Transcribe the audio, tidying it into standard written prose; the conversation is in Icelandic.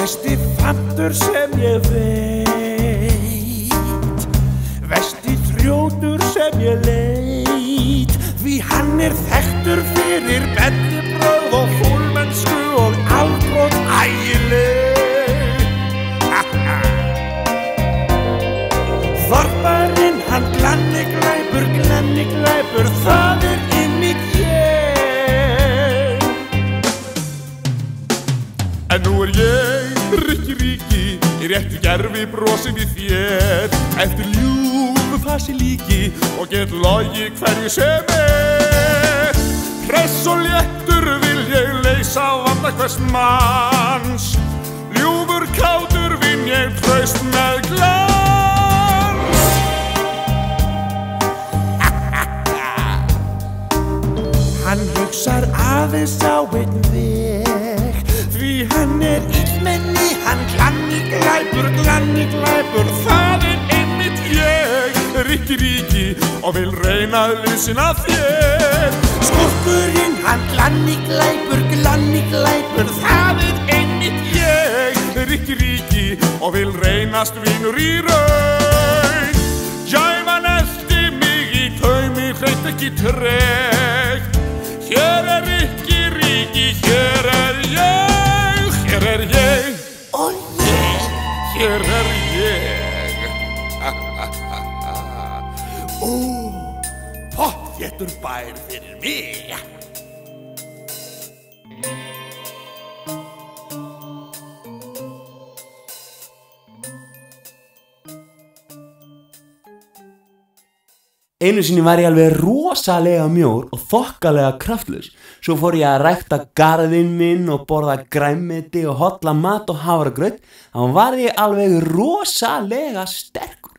Besti fantur sem ég veit, versti þrjótur sem ég leit, því hann þekktur fyrir bellibrögð og fúlmennsku og afbrot ægileg. Þorparinn hann glanni glæpur, það einmitt ég. En nú ég, Rikki Ríki, í réttu gerfi brosi við þér, eftir ljúfu fasi líki og get logi hverju sem Hress og léttur vil ég leysa vanda hvers manns, ljúfur kátur vinn ég traust með glans. Hann hugsar aðeins á einn veg, því hann illmenni, hann glanni glæpur, það einmitt ég, Rikki Ríki, og vil reyna að liðsinna þér. Skúrkurinn, hann glanni glæpur, það einmitt ég, Rikki Ríki, og vil reynast vinur í raun. Gæfan elti mig í taumi, hleypt ekki tregt. Hér Rikki Ríki, hér ég, og ég, hér ég. Pottþéttur bær fyrir mig. Einu sinni var ég alveg rosalega mjór og þokkalega kraftlaus. Svo fór ég að rækta garðinn minn og borða grænmeti og holla mat og hafragraut. Þá var ég alveg rosalega sterkur.